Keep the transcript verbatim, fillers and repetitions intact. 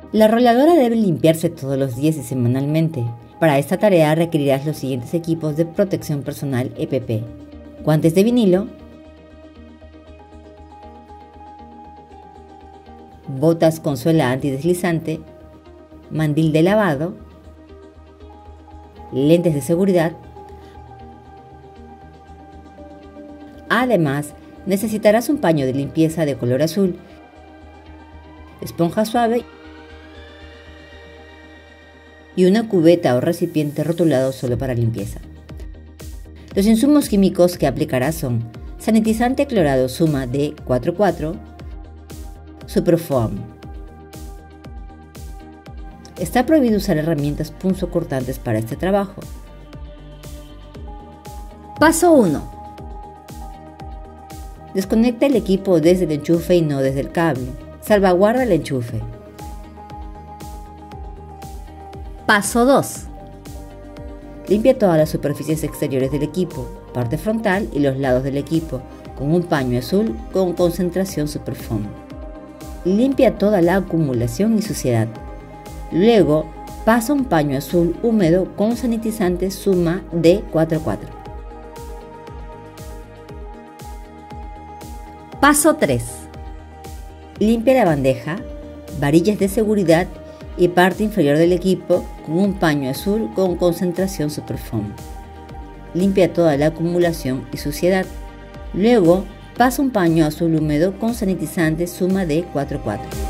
La roladora debe limpiarse todos los días y semanalmente. Para esta tarea requerirás los siguientes equipos de protección personal E P P: guantes de vinilo, botas con suela antideslizante, mandil de lavado, lentes de seguridad. Además, necesitarás un paño de limpieza de color azul, esponja suave y una cubeta o recipiente rotulado solo para limpieza. Los insumos químicos que aplicarás son sanitizante clorado Suma D cuatro cuatro, Superfoam. Está prohibido usar herramientas punzocortantes para este trabajo. Paso uno. Desconecta el equipo desde el enchufe y no desde el cable. Salvaguarda el enchufe. Paso dos. Limpia todas las superficies exteriores del equipo, parte frontal y los lados del equipo, con un paño azul con concentración Superfoam. Limpia toda la acumulación y suciedad. Luego, pasa un paño azul húmedo con sanitizante Suma D cuatro cuatro. Paso tres. Limpia la bandeja, varillas de seguridad y parte inferior del equipo con un paño azul con concentración Superfoam. Limpia toda la acumulación y suciedad. Luego, pasa un paño azul húmedo con sanitizante Suma D cuatro cuatro.